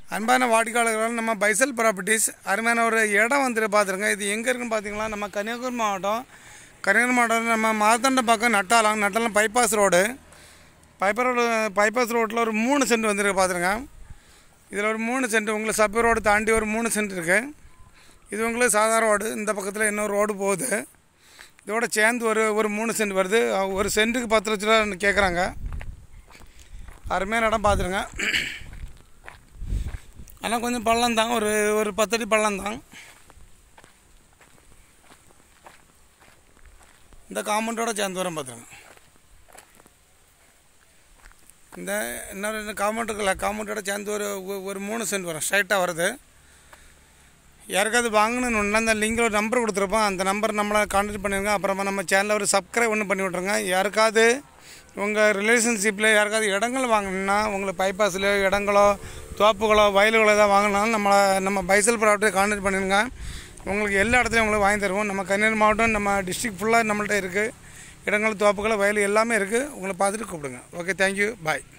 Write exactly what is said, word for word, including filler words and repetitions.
அன்பான வாடிக்கையாளர்கள் நம்ம பைசல் ப்ராப்பர்ட்டிஸ் அருமையான ஒரு இடம் வந்துட்டு பார்த்துருங்க. இது எங்கே இருக்குன்னு பார்த்தீங்களா, நம்ம கன்னியாகுமரி மாவட்டம் கன்னியாகுமரி மாவட்டம் நம்ம மார்த்தாண்ட பக்கம் Nattalam Nattalam bypass road bypass road bypass ரோட்டில் ஒரு மூணு சென்ட் வந்துருக்கு பார்த்துருங்க. இதில் ஒரு மூணு சென்ட் உங்களுக்கு சப்பி ரோடு தாண்டி ஒரு மூணு சென்ட் இருக்குது. இது உங்களுக்கு சாதாரண ரோடு, இந்த பக்கத்தில் இன்னொரு ரோடு போகுது. இதோட சேர்ந்து ஒரு ஒரு மூணு சென்ட் வருது. ஒரு சென்ட்டுக்கு பத்து லட்ச ரூபா கேட்குறாங்க. அருமையான இடம் பார்த்துருங்க. ஆனால் கொஞ்சம் பள்ளம் தான், ஒரு ஒரு பத்தடி பள்ளம் தான். இந்த காம்பவுண்டோட சேர்ந்து வரும் பார்த்துருங்க. இந்த இன்னொரு காம்பவுண்ட் இருக்குல்ல, காம்பவுண்டோட சேர்ந்து ஒரு ஒரு மூணு சென்ட் வரும், ஸ்ட்ரைட்டாக வருது. யாருக்காவது வாங்கணுன்னு அந்த லிங்கில் ஒரு நம்பர் கொடுத்துருப்போம், அந்த நம்பர் நம்மளை கான்டாக்ட் பண்ணிடுங்க. அப்புறமா நம்ம சேனலில் ஒரு சப்ஸ்கிரைப் ஒன்று பண்ணி விட்ருங்க. யாருக்காவது உங்கள் ரிலேஷன்ஷிப்பில் யாருக்காவது இடங்கள் வாங்கணுன்னா, உங்களுக்கு பைபாஸில் இடங்களோ தோப்புகளோ வயல்களோ ஏதாவது வாங்கினாலும் நம்மளை நம்ம பைசல் ப்ராப்பர்ட்டியை கான்டாக்ட் பண்ணிடுங்க. உங்களுக்கு எல்லா இடத்துலையும் உங்களுக்கு வாங்கி தருவோம். நம்ம கன்னியாகுமரி மாவட்டம் நம்ம டிஸ்ட்ரிக்ட் ஃபுல்லாக நம்மள்ட்ட இருக்குது. இடங்கள் தோப்புகள் வயல் எல்லாமே இருக்குது. உங்களை பார்த்துட்டு கூப்பிடுங்க. ஓகே, தேங்க்யூ, பாய்.